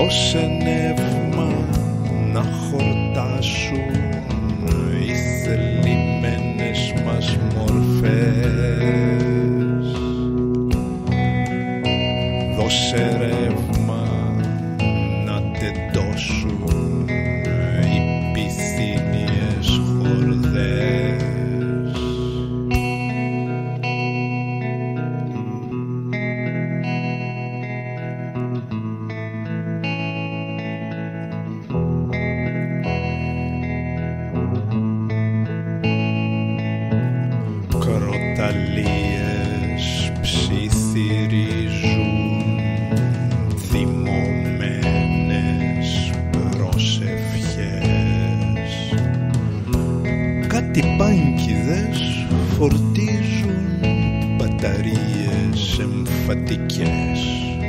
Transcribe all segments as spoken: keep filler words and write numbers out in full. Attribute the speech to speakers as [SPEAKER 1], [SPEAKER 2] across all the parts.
[SPEAKER 1] δώσε νεύμα να χορτάσουν οι θελημένες μας μορφές. Δώσε ρεύμα να τεντώσουν οι πυθύνιες χορδές. Κροταλίες ψιθυρίζουν θυμωμένες προσευχές. Κάτι πάγκηδες φορτίζουν μπαταρίες εμφατικές.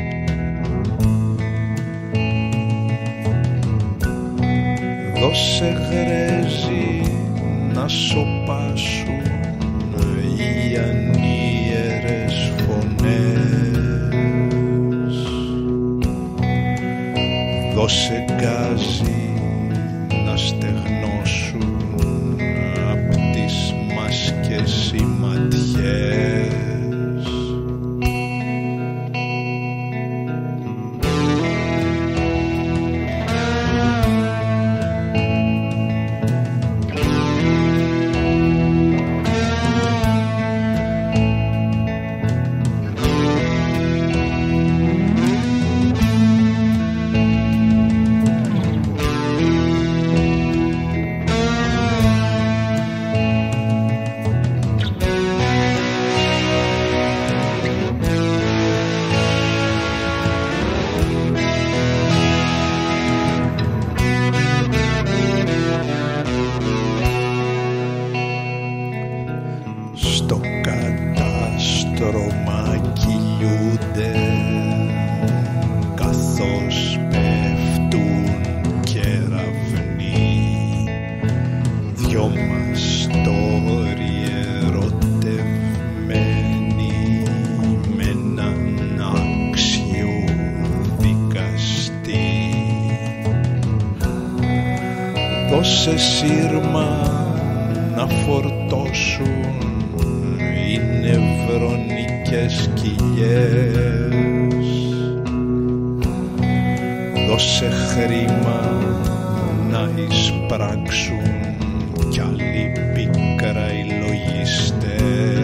[SPEAKER 1] Δώσε γρέζι να σωπάσουν οι ανίερες φωνές. Δώσε γκάζι να στεγνώσουν απ' τις μάσκες οι ματιές. Στο κατάστρωμα κυλιούνται καθώς πέφτουν κεραυνοί. Δυο μας τόροι ερωτευμένοι με έναν άξιο δικαστή. Δώσε σύρμα να φορτώσουν οι νευρονικές κοιλιές. Δώσε χρήμα να εισπράξουν κι άλλοι πίκρα οι λογιστές.